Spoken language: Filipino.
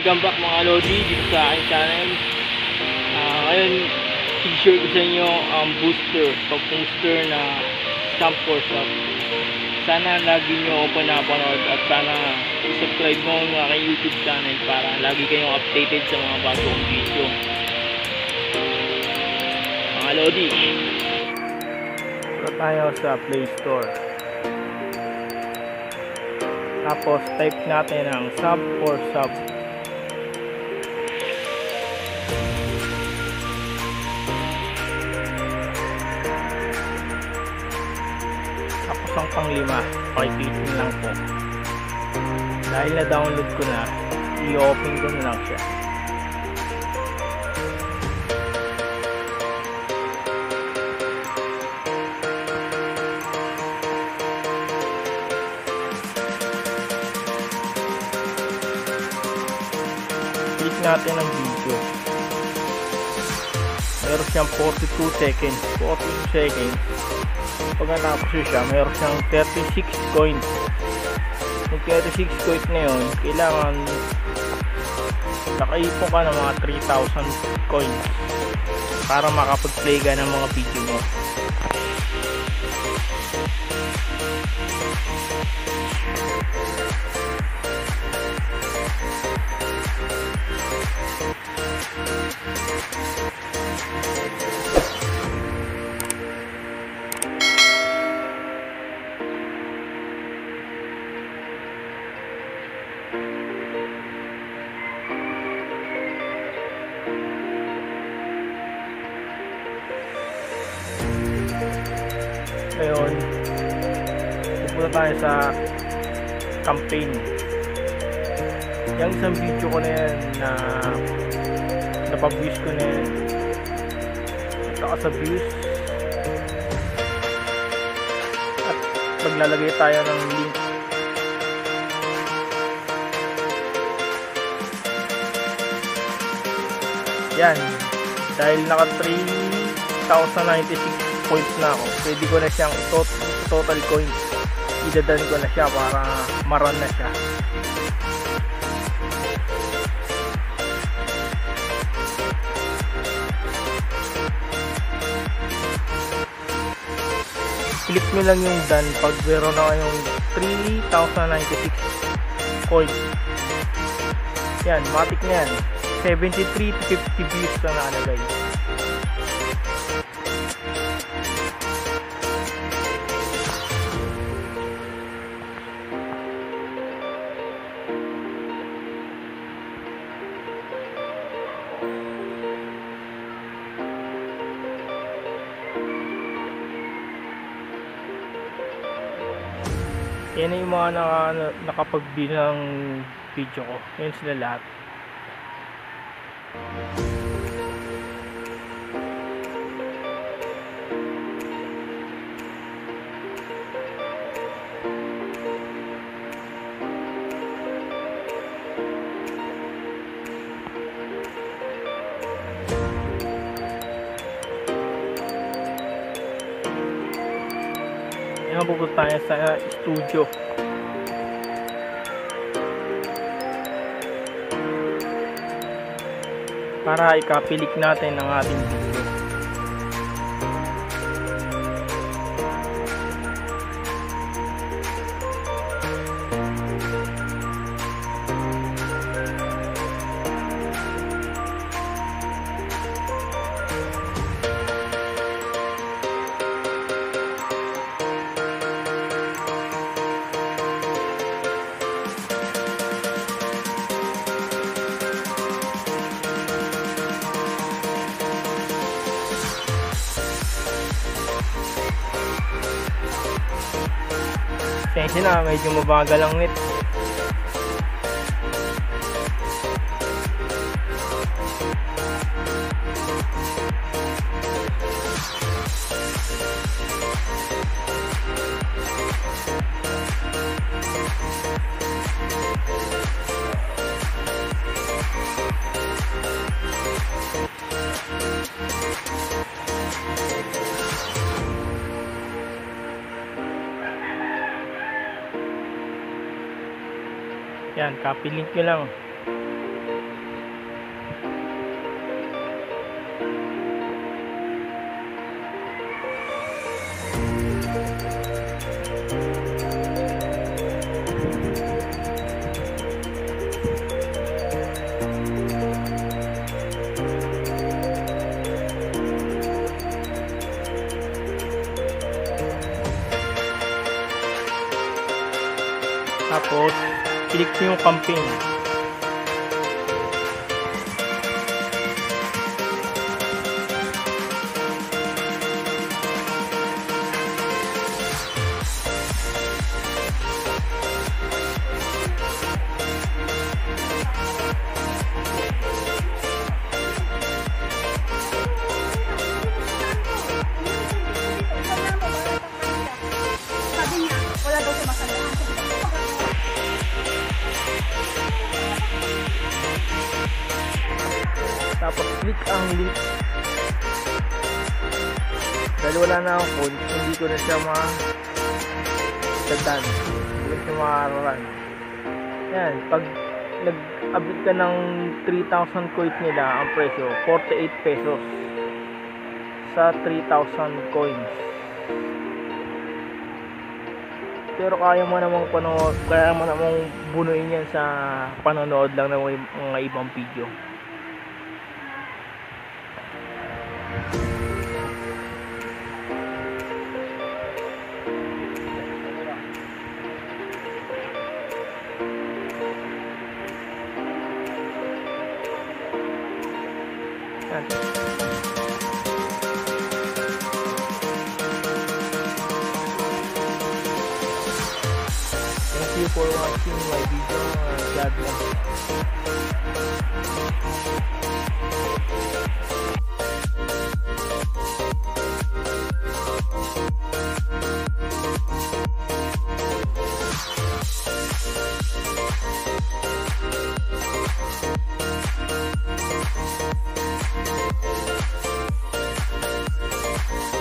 Welcome back mga Lodi dito sa aking channel. Ngayon, i-share ko sa inyo ang pag-booster na Shop for Shop. Sana lagi nyo ako pinapanood at sana subscribe mo ang aking YouTube channel para lagi kayong updated sa mga bagong video. Mga Lodi, punta tayo sa Play Store. Tapos type natin ang Shop for Shop. Tapos ang pang-5, pakipitin lang po. Dahil na-download ko na, i-open ko na lang siya. Click natin ang video. Meron siyang 42 seconds. 42 seconds. Pag natapos siya, meron siyang 36 coins. Yung 36 coins na yun, kailangan nakaipon ka ng mga 3,000 coins para makapag-play ka ng mga video mo. Ngayon, pupunta tayo sa campaign. Yung isang video ko na yan na napag-views ko na yan. Ito ka sa views. At maglalagay tayo ng link. Yan. Dahil naka 3,096 points na ako, pwede ko na siyang total coins, idadan ko na siya para maran na siya. Click nyo lang yung done pag meron na kayong 3,096 coins. Yan, matik na yan. 73 to 50 views na nakalagay. Yan yung mga nakapag-view ng video ko. Yan sila lahat. Yan, pupunta tayo sa studio. Para ikapilik natin ang ating video. Kasi na, medyo mabagal ang net. Yan, copy link nyo lang. Tapos, click nyo yung campaign. Tapos click ang link. Dahil wala na akong code, hindi ko na siya ma-tagdan. Hindi ko siya ma-run. Yan, pag nag-abit ka ng 3,000 coins nila, ang presyo 48 pesos sa 3,000 coins. Pero kaya mo namang bunuin yan sa panonood lang ng mga ibang video. Yan. Thank you for watching my video. God bless.